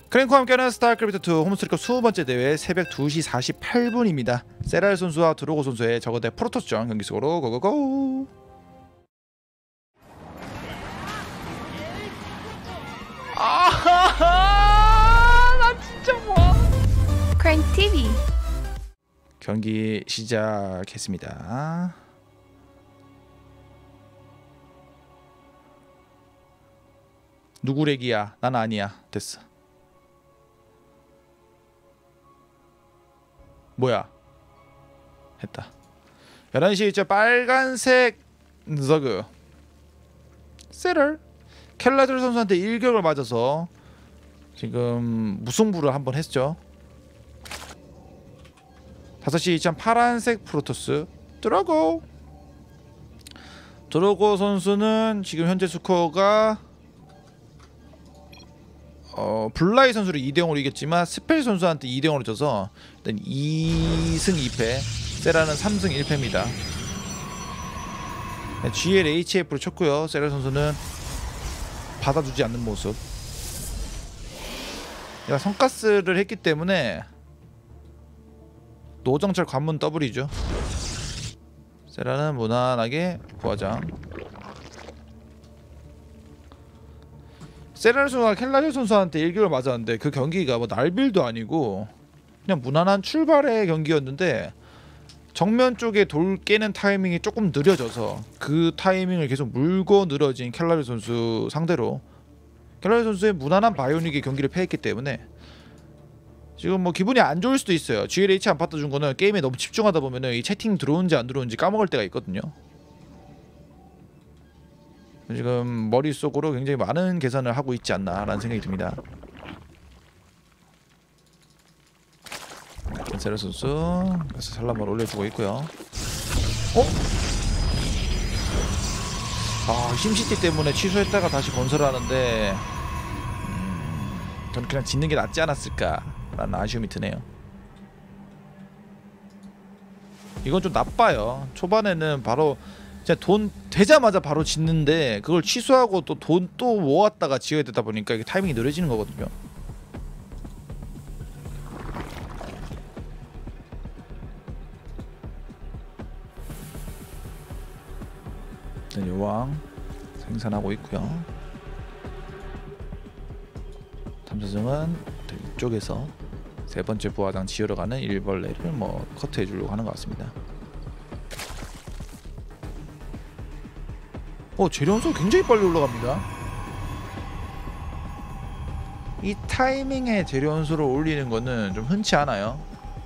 크랭크와 함께하는 스타크래프트2 홈스트리커 20번째 대회 새벽 2시 48분입니다. 세랄 선수와 드로고 선수의 저거대 프로토스전 경기 속으로 고고고. 나 진짜 뭐야. 크랭크 TV 경기 시작했습니다. 누구 렉이야? 난 아니야. 됐어. 뭐야? 했다. 11시 있죠. 빨간색 저그 세럴 켈라들 선수한테 일격을 맞아서 지금 무승부를 한번 했죠. 5시 2천 파란색 프로토스 드로고 선수는 지금 현재 스코어가 블라이 선수를 2대0으로 이겼지만 스펠 선수한테 2대0으로 져서 일단 2승 2패, 세라는 3승 1패입니다. GLHF로 쳤고요. 세라 선수는 받아주지 않는 모습. 얘가 성가스를 했기 때문에 노정철 관문 더블이죠. 세라는 무난하게 부하장. 세랄 선수가 켈라리 선수한테 일격을 맞았는데 그 경기가 뭐 날빌도 아니고 그냥 무난한 출발의 경기였는데 정면 쪽에 돌 깨는 타이밍이 조금 느려져서 그 타이밍을 계속 물고 늘어진 켈라리 선수 상대로 켈라리 선수의 무난한 바이오닉의 경기를 패했기 때문에 지금 뭐 기분이 안 좋을 수도 있어요. GLH 안 받아준 거는 게임에 너무 집중하다 보면은 이 채팅 들어온지 안 들어온지 까먹을 때가 있거든요. 지금 머릿속으로 굉장히 많은 계산을 하고 있지 않나라는 생각이 듭니다. 세라 선수 그래서 살라마를 올려주고 있고요. 심시티 때문에 취소했다가 다시 건설하는데 저는 그냥 짓는 게 낫지 않았을까라는 아쉬움이 드네요. 이건 좀 나빠요. 초반에는 바로 돈 되자마자 바로 짓는데 그걸 취소하고 또 돈 또 모았다가 지어야 되다 보니까 이게 타이밍이 느려지는 거거든요. 여왕 생산하고 있고요. 탐사정은 이쪽에서 세 번째 부하장 지으러 가는 일벌레를 뭐 커트해 주려고 하는 것 같습니다. 재련소 굉장히 빨리 올라갑니다. 이 타이밍에 재련소를 올리는 거는 좀 흔치 않아요.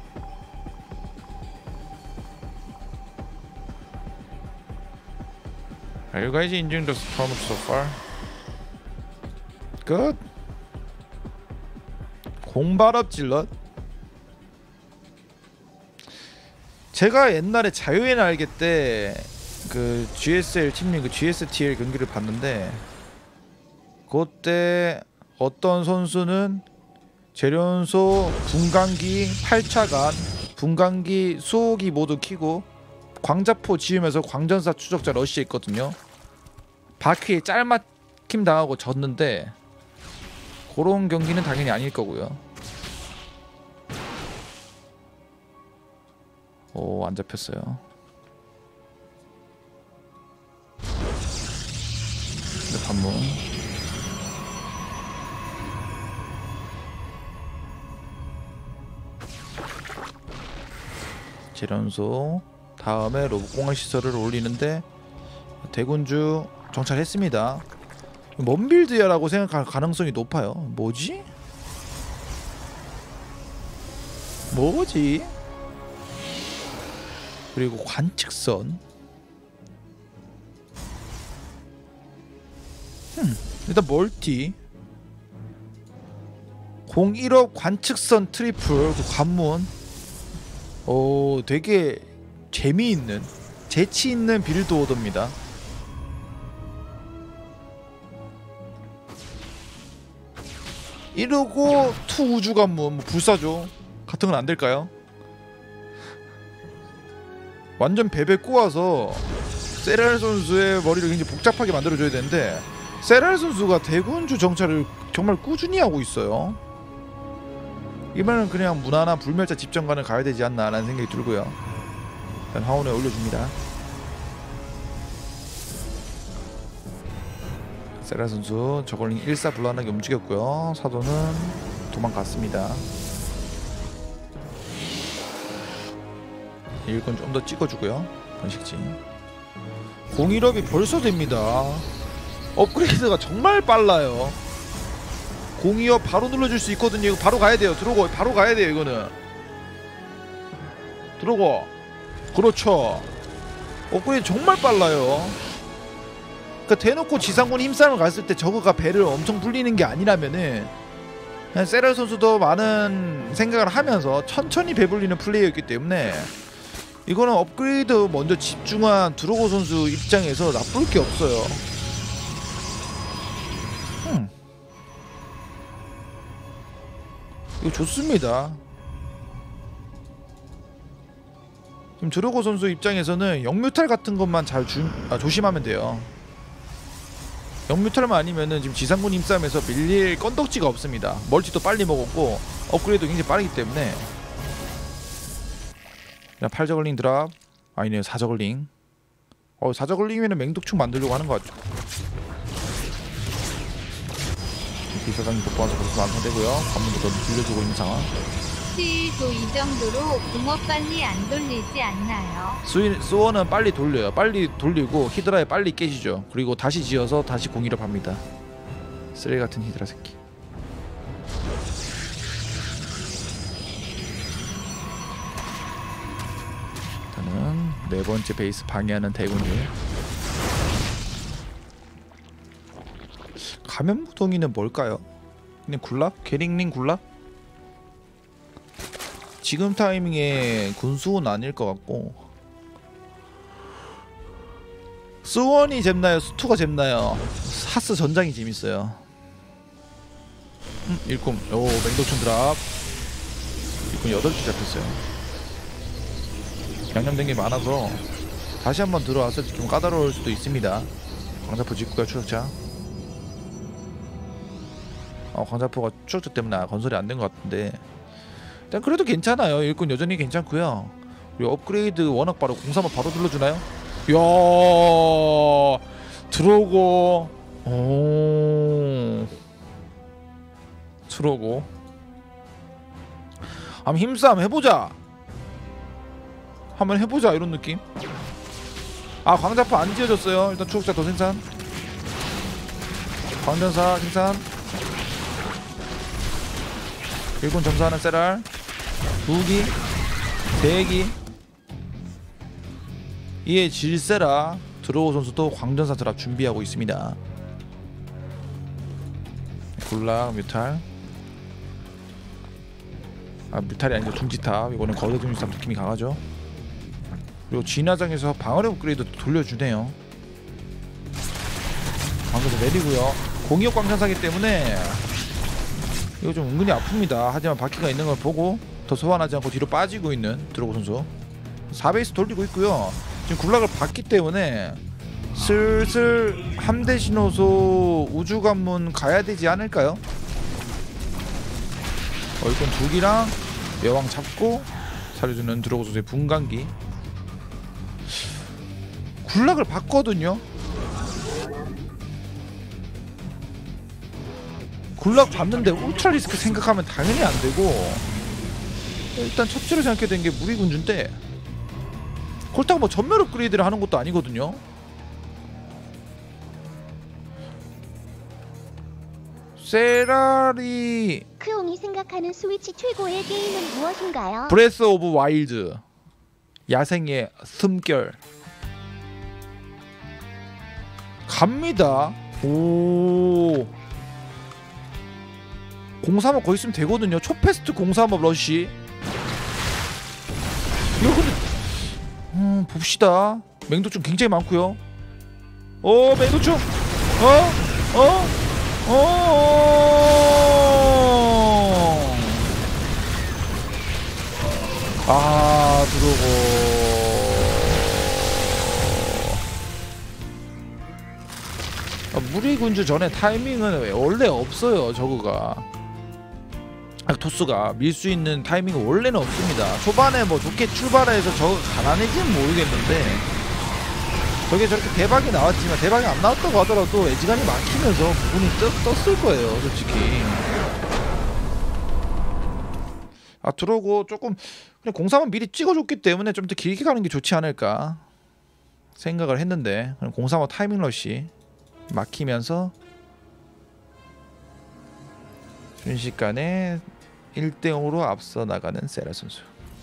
Are you guys enjoying the storm so far? Good. 공발업 질럿. 제가 옛날에 자유의 날개 때 그 GSL 팀리그 GSTL 경기를 봤는데 그때 어떤 선수는 재련소 분광기 8차간 분광기 수호기 모두 키고 광자포 지으면서 광전사 추적자 러시에 있거든요. 바퀴에 짤막힘 당하고 졌는데 그런 경기는 당연히 아닐 거고요. 안 잡혔어요. 관문 재련소 다음에 로봇공학 시설을 올리는데 대군주 정찰했습니다. 먼 빌드야라고 생각할 가능성이 높아요. 뭐지? 그리고 관측선. 일단 멀티 01업 관측선 트리플 그 관문. 되게 재미있는 재치있는 빌드 오더입니다. 이러고 투 우주 관문 불사조 같은 건 안 될까요? 완전 베베 꼬아서 세랄 선수의 머리를 굉장히 복잡하게 만들어줘야 되는데 세랄 선수가 대군주 정찰을 정말 꾸준히 하고 있어요. 이번에는 그냥 무난한 불멸자 집정관을 가야 되지 않나 라는 생각이 들고요. 일단 화원에 올려줍니다. 세라 선수 저걸링 일사불란하게 움직였고요. 사도는 도망갔습니다. 일꾼 좀 더 찍어주고요. 번식지 공일업이 벌써 됩니다. 업그레이드가 정말 빨라요. 공이업 바로 눌러줄 수 있거든요. 이거 바로 가야 돼요. 들어오고 바로 가야 돼요. 이거는 들어오고. 그렇죠. 업그레이드 정말 빨라요. 그러니까 대놓고 지상군 힘싸움을 갔을 때 저거가 배를 엄청 불리는 게 아니라면은 그냥 세랄 선수도 많은 생각을 하면서 천천히 배 불리는 플레이였기 때문에 이거는 업그레이드 먼저 집중한 드로고 선수 입장에서 나쁠 게 없어요. 이거 좋습니다. 지금 드로고 선수 입장에서는 영뮤탈 같은 것만 잘 조심하면 돼요. 영뮤탈만 아니면은 지금 지상군 힘싸움에서 밀릴 건덕지가 없습니다. 멀티도 빨리 먹었고 업그레이드도 굉장히 빠르기 때문에. 그냥 8저글링 드랍. 아니네요, 4저글링. 4저글링이면 맹독충 만들려고 하는 것 같죠. 비서장이 복구와서 그렇게 완성되고요. 관문도 더 빌려주고 있는 상황. 시도 이 정도로 공업 빨리 안 돌리지 않나요? 수원은 빨리 돌려요. 빨리 돌리고 히드라에 빨리 깨지죠. 그리고 다시 지어서 다시 공일업 합니다. 쓰레기 같은 히드라 새끼. 일단은 네 번째 베이스 방해하는 대군주. 가면무동이는 뭘까요? 그냥 굴락? 게링링 굴락? 지금 타이밍에 군수는 아닐 것 같고. 수원이 잼나요? 수투가 잼나요? 하스 전장이 재밌어요. 일꾼. 오, 맹독충 드랍. 일꾼 8개 잡혔어요. 양념된 게 많아서 다시 한번 들어왔을 때 좀 까다로울 수도 있습니다. 광자포 직구가 추적자. 광자포가 추적자 때문에 건설이 안 된 것 같은데 일단 그래도 괜찮아요. 일꾼 여전히 괜찮고요. 그리고 업그레이드 워낙 바로 035 바로 눌러주나요? 이야, 들어오고. 오, 들어오고. 한번 힘싸움 해보자. 한번 해보자 이런 느낌. 광자포 안 지어졌어요. 일단 추적자 더 생산. 광전사 생산. 일꾼 점사하는 세랄 2기 3기. 이에 질세라 드로우 선수도 광전사 드랍 준비하고 있습니다. 굴락 뮤탈. 뮤탈이 아니고 둥지탑. 이거는 거대 둥지탑 느낌이 강하죠. 그리고 진화장에서 방어력 업그레이드 돌려주네요. 광전사 내리고요. 공이업 광전사기 때문에 이거 좀 은근히 아픕니다. 하지만 바퀴가 있는 걸 보고 더 소환하지 않고 뒤로 빠지고 있는 드로고 선수. 4베이스 돌리고 있고요. 지금 굴락을 봤기 때문에 슬슬 함대 신호소 우주관문 가야 되지 않을까요? 일단 두기랑 여왕 잡고 살려주는 드로고 선수의 분광기. 굴락을 봤거든요. 굴락 봤는데 울트라리스크 생각하면 당연히 안되고 일단 첫째로 생각해야 되는 게 무리군주인데 그렇다고 뭐 전멸 업그레이드를 하는 것도 아니거든요. 세라리 크옹이 생각하는 스위치 최고의 게임은 무엇인가요? 브레스 오브 와일드. 야생의 숨결 갑니다. 오, 035 거의 있으면 되거든요. 초패스트 035 러쉬. 이거 근데 봅시다. 맹독충 굉장히 많고요. 맹독충. 들어오고. 무리군주 전에 타이밍은 원래 없어요. 저거가 딱 토스가 밀 수 있는 타이밍이 원래는 없습니다. 초반에 뭐 좋게 출발해서 저거 가난해지는 모르겠는데 저게 저렇게 대박이 나왔지만 대박이 안 나왔다고 하더라도 애지간히 막히면서 부분이 떴을 거예요 솔직히. 아 들어오고 조금 그냥 공삼은 미리 찍어줬기 때문에 좀 더 길게 가는 게 좋지 않을까 생각을 했는데 그럼 공삼은 타이밍 러시 막히면서 순식간에 1대0으로 앞서 나가는 세라 선수.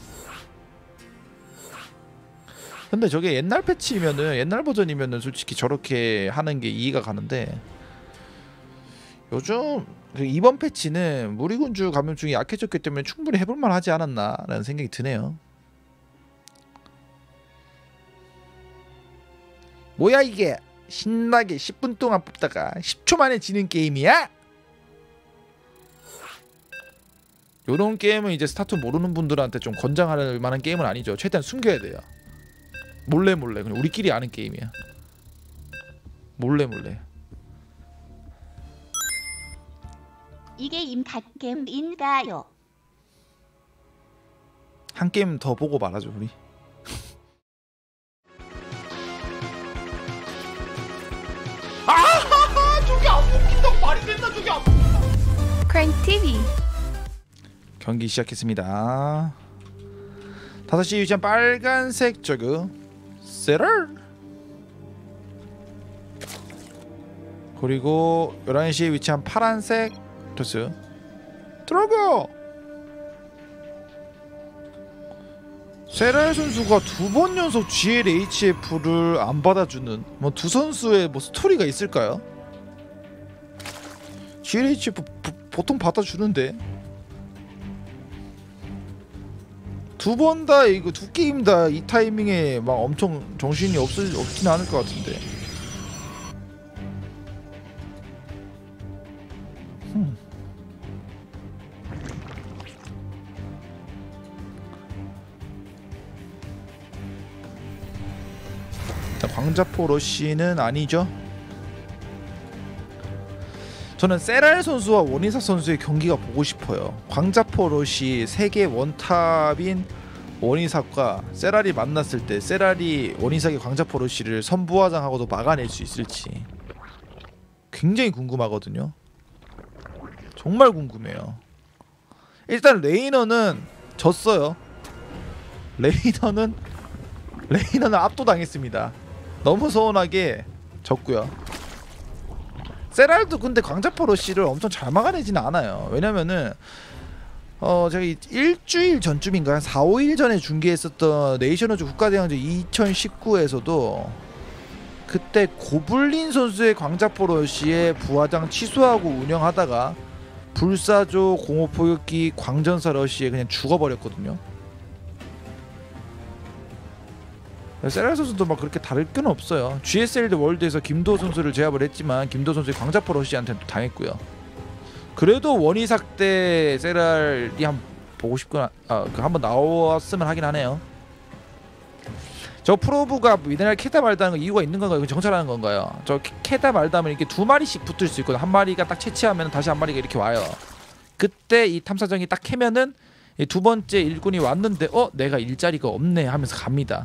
근데 저게 옛날 패치면은 옛날 버전이면은 솔직히 저렇게 하는 게 이해가 가는데 요즘 그 이번 패치는 무리군주 감염증이 약해졌기 때문에 충분히 해볼만 하지 않았나라는 생각이 드네요. 뭐야 이게 신나게 10분 동안 뽑다가 10초 만에 지는 게임이야? 요런 게임은 이제 스타투 모르는 분들한테 좀 권장할 만한 게임은 아니죠. 최대한 숨겨야 돼요. 몰래 그냥 우리끼리 아는 게임이야. 몰래 이게 임갓겜인가요? 한 게임 더 보고 말하죠 우리. 저게 안 먹힌다고 말이 됐나 저게 안. Crank TV. 경기 시작했습니다. 5시에 위치한 빨간색 저그 세럴 그리고 11시에 위치한 파란색 토스 드라고. 세랄 선수가 2번 연속 GLHF를 안 받아주는 뭐 두 선수의 뭐 스토리가 있을까요? GLHF 보통 받아주는데 두 번 다 이거 두 게임 다 이 타이밍에 막 엄청 정신이 없진 않을 것 같은데. 광자포 러쉬는 아니죠. 저는 세랄 선수와 원희삭 선수의 경기가 보고 싶어요. 광자포 러쉬 세계 원탑인 원희삭과 세랄이 만났을 때 세랄이 원희삭의 광자포 러쉬를 선부화장하고도 막아낼 수 있을지 굉장히 궁금하거든요. 정말 궁금해요. 일단 레이너는 졌어요. 레이너는 압도당했습니다. 너무 서운하게 졌고요. 세랄도 근데 광자포 러쉬를 엄청 잘 막아내지는 않아요. 왜냐면은 제가 일주일 전쯤인가 4, 5일 전에 중계했었던 네이션어즈 국가대항전 2019에서도 그때 고블린 선수의 광자포 러쉬의 부화장 취소하고 운영하다가 불사조 공호포격기 광전사 러쉬에 그냥 죽어버렸거든요. 세랄 선수도 막 그렇게 다를 건 없어요. GSL 월드에서 김도 선수를 제압을 했지만 김도 선수의 광자포 러쉬한테는 또 당했고요. 그래도 원희삭 때 세랄이 한번 보고 싶구나. 한번 나왔으면 하긴 하네요. 저 프로브가 미네랄 캐다 말다는 건 이유가 있는 건가요? 정찰하는 건가요? 저 캐다 말다면 이렇게 두 마리씩 붙을 수 있거든. 한 마리가 딱 채취하면 다시 한 마리가 이렇게 와요. 그때 이 탐사정이 딱 캐면은 이 두 번째 일꾼이 왔는데 내가 일자리가 없네 하면서 갑니다.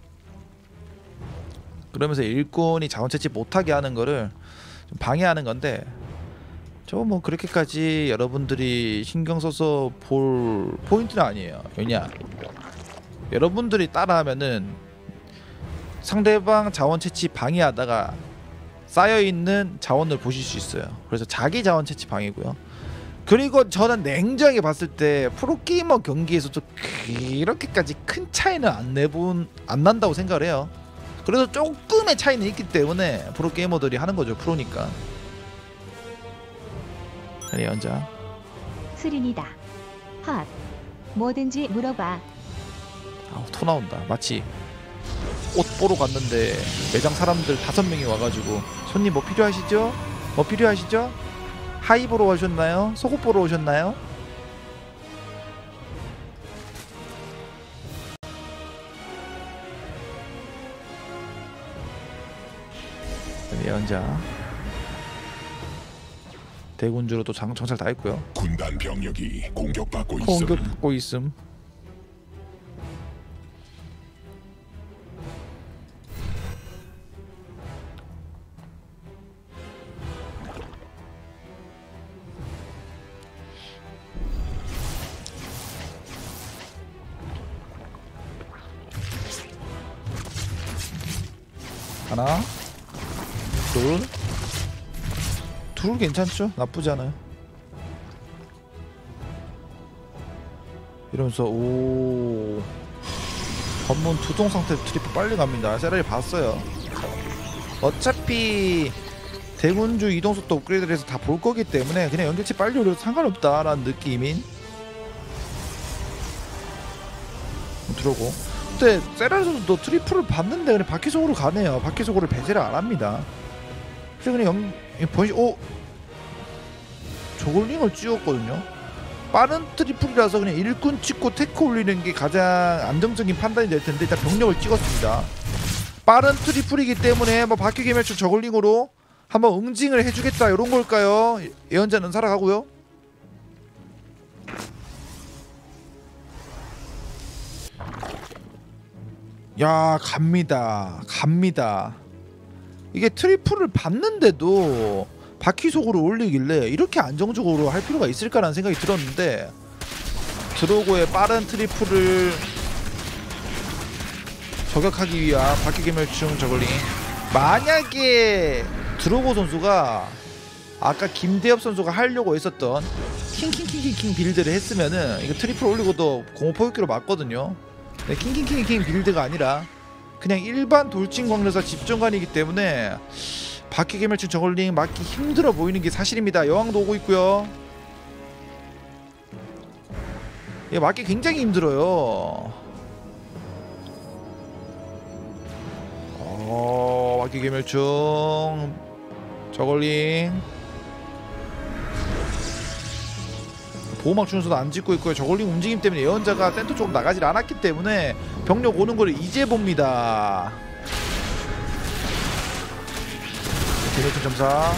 그러면서 일꾼이 자원 채취 못하게 하는 거를 좀 방해하는 건데 저 뭐 그렇게까지 여러분들이 신경 써서 볼 포인트는 아니에요. 왜냐? 여러분들이 따라하면은 상대방 자원 채취 방해하다가 쌓여있는 자원을 보실 수 있어요. 그래서 자기 자원 채취 방해고요. 그리고 저는 냉정하게 봤을 때 프로게이머 경기에서도 그렇게까지 큰 차이는 안 난다고 생각을 해요. 그래도 조금의 차이는 있기 때문에 프로게이머들이 하는 거죠. 프로니까. 그래 연자 스린이다. 헛. 뭐든지 물어봐. 토 나온다. 마치 옷 보러 갔는데 매장 사람들 5명이 와가지고 손님 뭐 필요하시죠? 뭐 필요하시죠? 하이 보러 오셨나요? 속옷 보러 오셨나요? 연자 대군주로 또 정찰 다 했고요. 군단 병력이 공격받고 있음. 공격받고 있음. 하나, 둘 괜찮죠? 나쁘지 않아요. 이러면서 오 관문 두동 상태 트리플 빨리 갑니다. 세라리 봤어요. 어차피 대군주 이동속도 업그레이드를 해서 다 볼 거기 때문에 그냥 연결체 빨리 오려도 상관없다라는 느낌인 들어오고. 근데 세라리 선수도 트리플을 봤는데 그냥 바퀴속으로 가네요. 바퀴속으로 배제를 안 합니다. 그래서 그냥 번시 저글링을 찍었거든요. 빠른 트리플이라서 그냥 일꾼 찍고 테크 올리는 게 가장 안정적인 판단이 될 텐데 일단 병력을 찍었습니다. 빠른 트리플이기 때문에 뭐 바퀴 개멸충 저글링으로 한번 응징을 해주겠다 이런 걸까요? 예언자는 살아가고요. 야 갑니다. 이게 트리플을 봤는데도 바퀴 속으로 올리길래 이렇게 안정적으로 할 필요가 있을까라는 생각이 들었는데 드로고의 빠른 트리플을 저격하기 위한 바퀴 개멸충 저글링. 만약에 드로고 선수가 아까 김대엽 선수가 하려고 했었던 킹킹킹킹 빌드를 했으면은 이거 트리플 올리고도 공업 포격기로 맞거든요. 네, 킹킹킹킹 빌드가 아니라 그냥 일반 돌진 광래사 집정관이기 때문에 바퀴 개멸충 저글링 맞기 힘들어 보이는 게 사실입니다. 여왕도 오고 있고요. 예, 맞기 굉장히 힘들어요. 바퀴 개멸충 저글링 보호막 주면서도 안 짓고 있고요. 저글링 움직임 때문에 예언자가 센터 쪽으로 나가질 않았기 때문에 병력 오는 거를 이제 봅니다. 개멸충 점사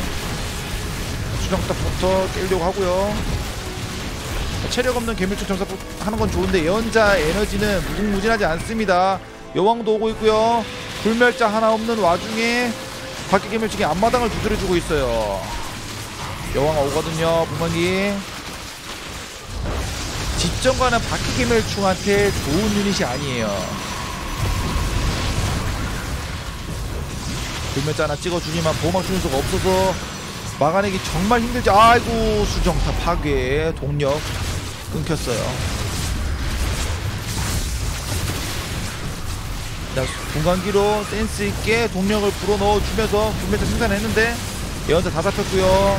수정탑부터 깨려고 하고요. 체력 없는 개멸충 점사 하는 건 좋은데 예언자 에너지는 무궁무진하지 않습니다. 여왕도 오고 있고요. 불멸자 하나 없는 와중에 바퀴 개멸충이 앞마당을 두드려주고 있어요. 여왕 오거든요. 분만기 집정관은 바퀴 개멸충한테 좋은 유닛이 아니에요. 불멸자 하나 찍어주지만 보호막 주는 수가 없어서 막아내기 정말 힘들죠. 아이고 수정탑 파괴 동력 끊겼어요. 자, 분광기로 센스있게 동력을 불어넣어주면서 불멸자 생산했는데 예언자 다 잡혔고요.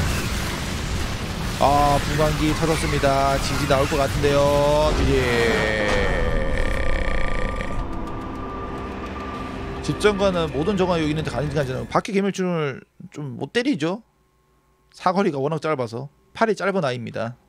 아 분광기 터졌습니다. 지지 나올 것 같은데요. 지지 집정관은 모든 정화 여기 있는데 가능하잖아요. 바퀴 개멸충을 좀 못 때리죠. 사거리가 워낙 짧아서 팔이 짧은 아이입니다.